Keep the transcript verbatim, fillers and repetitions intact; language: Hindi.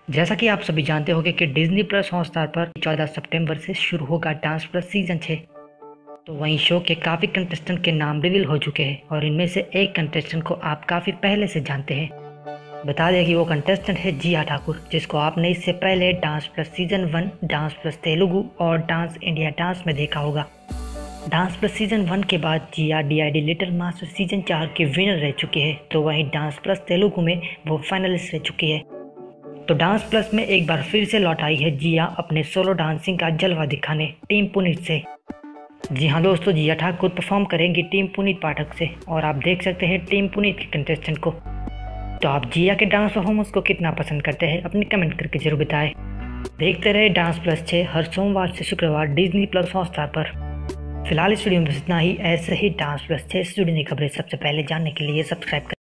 जैसा कि आप सभी जानते होंगे कि डिज्नी प्लस हॉटस्टार पर चौदह सितंबर से शुरू होगा डांस प्लस सीजन छह। तो वहीं शो के काफ़ी कंटेस्टेंट के नाम रिवील हो चुके हैं और इनमें से एक कंटेस्टेंट को आप काफ़ी पहले से जानते हैं। बता दें कि वो कंटेस्टेंट है जिया ठाकुर, जिसको आपने इससे पहले dance plus season one, dance plus Telugu और डांस इंडिया डांस में देखा होगा। डांस प्लस सीजन वन के बाद Jiya D I D little master season चार के विनर रह चुके हैं, तो वहीं डांस प्लस तेलुगु में वो फाइनलिस्ट रह चुकी है। तो डांस प्लस में एक बार फिर से लौट आई है जिया अपने सोलो डांसिंग का जलवा दिखाने टीम पुनीत से। जी हाँ दोस्तों, जिया ठाकुर परफॉर्म करेंगी टीम पुनीत पाठक से और आप देख सकते हैं टीम पुनीत के कंटेस्टेंट को। तो आप जिया के डांस परफॉर्मेंस को कितना पसंद करते हैं अपनी कमेंट करके जरूर बताएं। देखते रहे डांस प्लस छः हर सोमवार से शुक्रवार डिज्नी प्लस हॉटस्टार पर। फिलहाल इस वीडियो में इतना ही। ऐसे ही डांस प्लस छः से जुड़ी नई खबरें सबसे पहले जानने के लिए सब्सक्राइब करें।